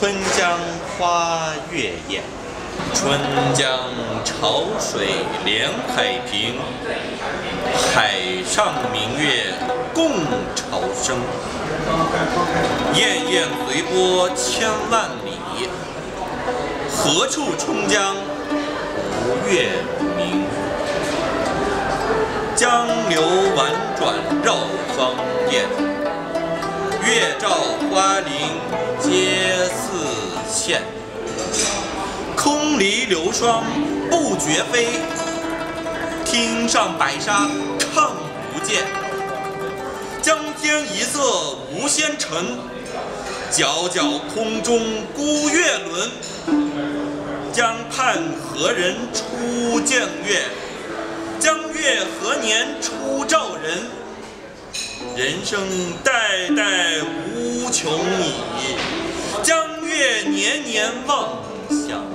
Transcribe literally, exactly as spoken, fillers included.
春江花月夜，春江潮水连海平。海上明月共潮生，滟滟随波千万里。何处春江无月明？江流婉转绕芳甸，月照花林皆似霰。空离流霜不觉飞，汀上白沙看不见。江天一色无纤尘，皎皎空中孤月轮。江畔何人初见月？江月何年初照人？人生代代无穷已，江月年年望乡。